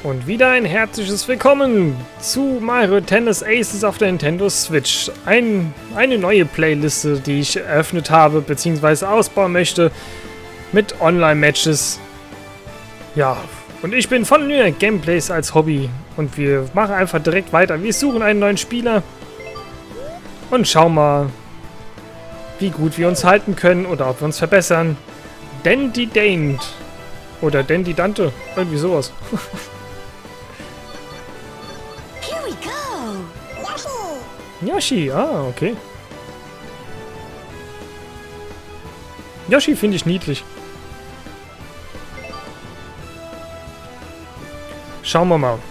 Und wieder ein herzliches Willkommen zu Mario Tennis Aces auf der Nintendo Switch. Eine neue Playliste, die ich eröffnet habe bzw. ausbauen möchte mit Online-Matches. Ja, und ich bin von Lunar Gameplays als Hobby. Und wir machen einfach direkt weiter. Wir suchen einen neuen Spieler und schauen mal, wie gut wir uns halten können oder ob wir uns verbessern. Dandy Dant oder Dandy Dante, irgendwie sowas. Yoshi, ah, okay. Yoshi finde ich niedlich. Schauen wir mal.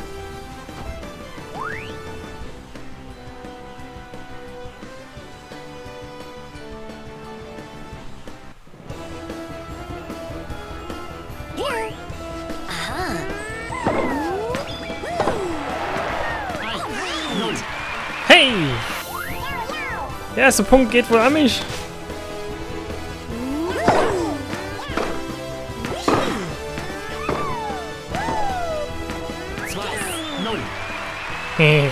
Hey! Der erste Punkt geht wohl an mich. Hey.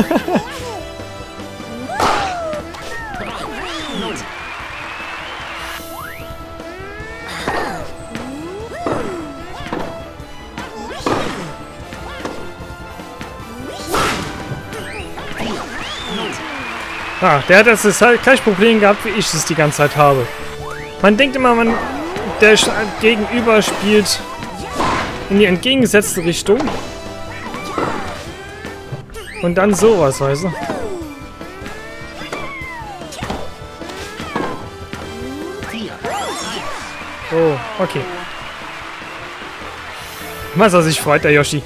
Ah, der hat das gleiche Problem gehabt, wie ich es die ganze Zeit habe. Man denkt immer, der Gegenüber spielt in die entgegengesetzte Richtung. Und dann sowas, weißt du? Oh, okay. Was er sich freut, der Yoshi.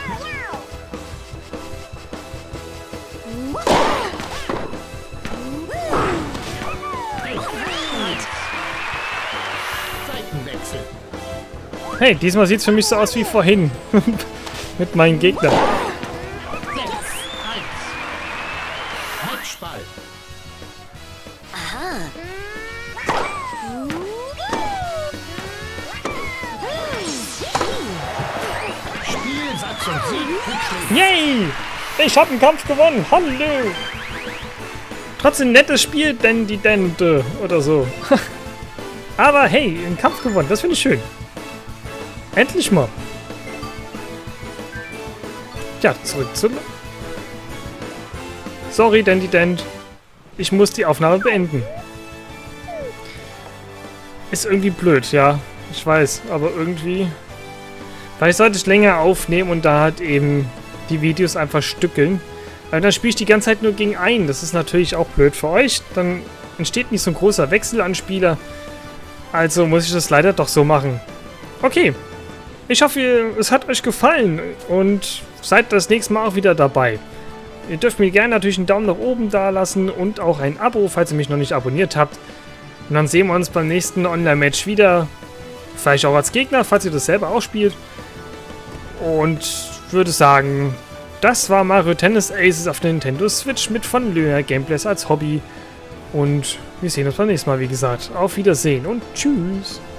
Hey, diesmal sieht es für mich so aus wie vorhin. Mit meinen Gegnern. Yay! Ich habe einen Kampf gewonnen! Hallo! Trotzdem ein nettes Spiel, Dandy Dante oder so. Aber hey, einen Kampf gewonnen, das finde ich schön. Endlich mal. Ja, zurück zu... Sorry, Dandy Dant. Ich muss die Aufnahme beenden. Ist irgendwie blöd, ja. Ich weiß, aber irgendwie... Vielleicht sollte ich länger aufnehmen und da halt eben die Videos einfach stückeln. Aber dann spiele ich die ganze Zeit nur gegen einen. Das ist natürlich auch blöd für euch. Dann entsteht nicht so ein großer Wechsel an Spieler. Also muss ich das leider doch so machen. Okay. Ich hoffe, es hat euch gefallen und seid das nächste Mal auch wieder dabei. Ihr dürft mir gerne natürlich einen Daumen nach oben da lassen und auch ein Abo, falls ihr mich noch nicht abonniert habt. Und dann sehen wir uns beim nächsten Online-Match wieder. Vielleicht auch als Gegner, falls ihr das selber auch spielt. Und würde sagen, das war Mario Tennis Aces auf der Nintendo Switch mit von Lunar Gameplays als Hobby. Und wir sehen uns beim nächsten Mal, wie gesagt. Auf Wiedersehen und tschüss.